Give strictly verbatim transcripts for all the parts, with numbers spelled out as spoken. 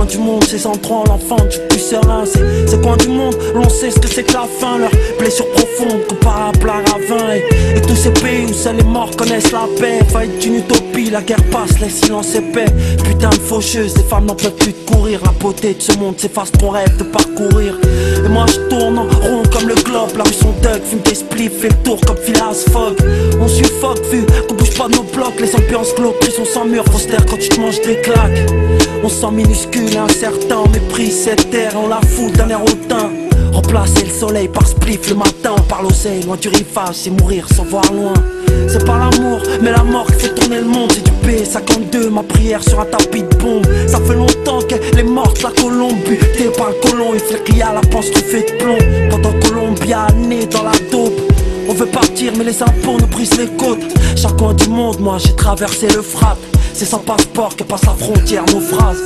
coins du monde, ces endroits, l'enfant du plus serein. C'est ces coins du monde, l'on sait ce que c'est que la faim. Leurs blessures profondes, comparables à ravin. Et, et tous ces pays où seuls les morts connaissent la paix. Faillite d'une utopie, la guerre passe, les silences épais. Putain de faucheuses, les femmes n'en peuvent plus de courir. La beauté de ce monde s'efface qu'on rêve de parcourir. Et moi je tourne en rond comme le globe. La rue son Doug, fume des spliffs, fait le tour comme Phileas Fogg. On suffoque vu qu'on bouge pas de nos blocs. Les ambiances glauques, prison sans mur, faut se taire quand tu te manges des claques. On se sent minuscule et incertain, on méprise cette terre, on la fout d'un air hautain. Remplacer le soleil par spliff le matin, on parle l'oseille, loin du rivage, c'est mourir sans voir loin. C'est pas l'amour, mais la mort qui fait tourner le monde. C'est du P cinquante-deux, ma prière sur un tapis de bombe. Ça fait longtemps qu'elle est morte, la colombe butée par le colon. Il fait qu'il y a la panse truffée de plomb. Pendant Colombia, né dans la dope. On veut partir mais les impôts nous brisent les côtes. Chaque coin du monde, moi j'ai traversé le frat. C'est sans passeport que passe la frontière, nos phrases.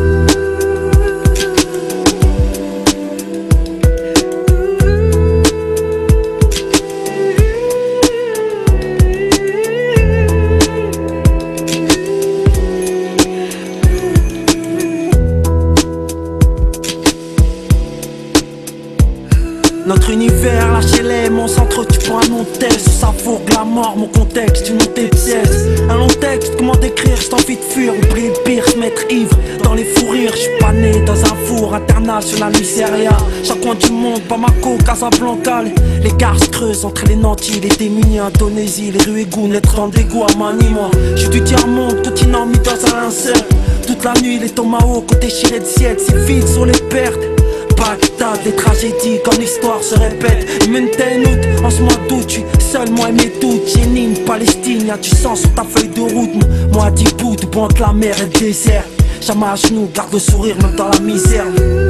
Notre univers, lâchez-les, mon centre, tu prends un nom de test. Ça fourgue la mort, mon contexte, une montée de pièces. Un long texte, comment décrire, j'ai envie de fuir. Oublier le pire, se mettre ivre dans les fous rires. J'suis pas né dans un four international, Nigeria. Chaque coin du monde, Bamako, Casablanca. Les, les gares se creusent entre les nantis, les démunis, Indonésie. Les rues égouts, naître dans le dégoût à Mani, moi. J'suis du tiers-monde, continent mis dans un linceul. Toute la nuit, les tomahawks ont déchiré de ciel. C'est vide sur les pertes. Bagdad, les tragédies quand l'histoire se répète. Maintenant, en ce mois d'août, je suis seul, moi et mes doutes. Jénine, Palestine, y'a du sang sur ta feuille de route. Moi, dix bouts, tout entre la mer et le désert. Jamais à genoux, garde le sourire, même dans la misère.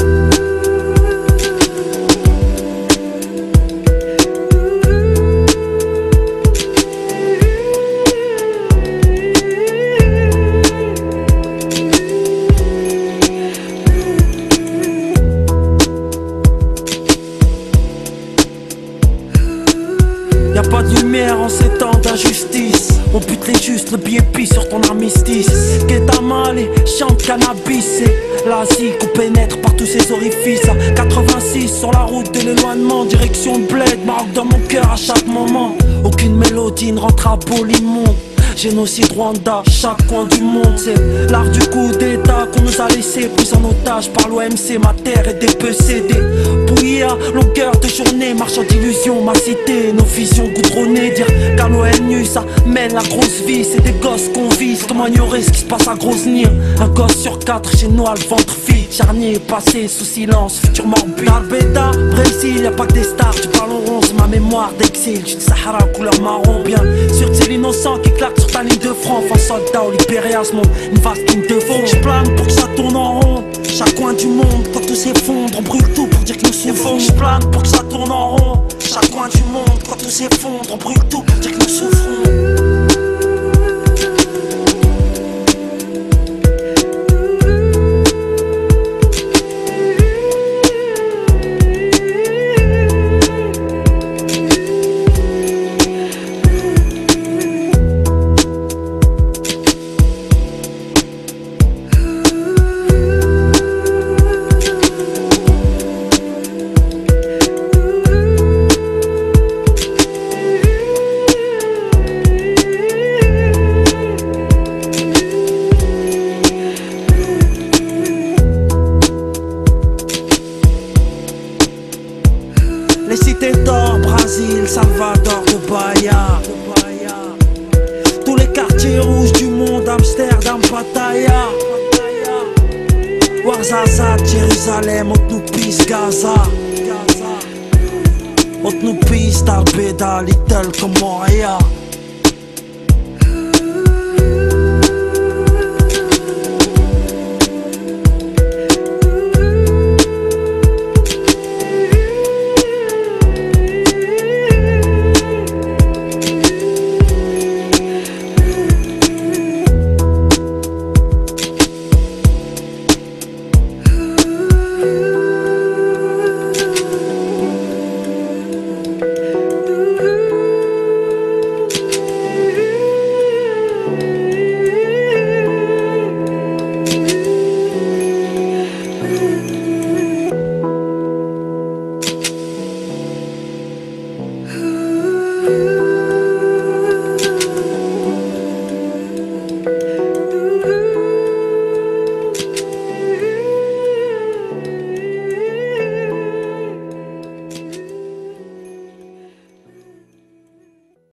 Y'a pas de lumière en ces temps d'injustice. On bute les justes, le billet pis sur ton armistice. Qu'est mal et chante cannabis. C'est l'Asie qu'on pénètre par tous ces orifices. À quatre-vingt-six sur la route de l'éloignement, direction de bled, Maroc dans mon cœur à chaque moment. Aucune mélodie ne rentre à beau l'immonde. Génocide Rwanda, chaque coin du monde. C'est l'art du coup d'état qu'on nous a laissé pris en otage par l'O M C. Ma terre est dépossédée, bouillie à longueur de journée. Marchand d'illusions, ma cité, nos visions goudronnées. Dire qu'à l'O N U ça mène la grosse vie. C'est des gosses qu'on vise, comment ignorer ce qui se passe à Grosvenir. Un gosse sur quatre chez nous a le ventre vide. Charnier passé sous silence, futur morbide. Albeda, Brésil, y'a pas que des stars. Tu parles en rond, c'est ma mémoire d'exil. Du Sahara couleur marron, bien sûr que c'est l'innocent qui claque sur ta ligne de front. Enfin soldat au libériasme, une vaste ligne de fond. J'plane pour que ça tourne en rond. Chaque coin du monde, quand tout s'effondre, on brûle tout pour dire que nous souffrons. J'plane pour que ça tourne en rond. Chaque coin du monde, quand tout s'effondre, on brûle tout pour dire que nous souffrons. Les cités d'or, Brésil, Salvador de Bahia. Tous les quartiers rouges du monde, Amsterdam, Pattaya. Ouarzazate, Jérusalem, Otnoupis, Gaza. Otnoupis, Albeda, Little comme Montréal.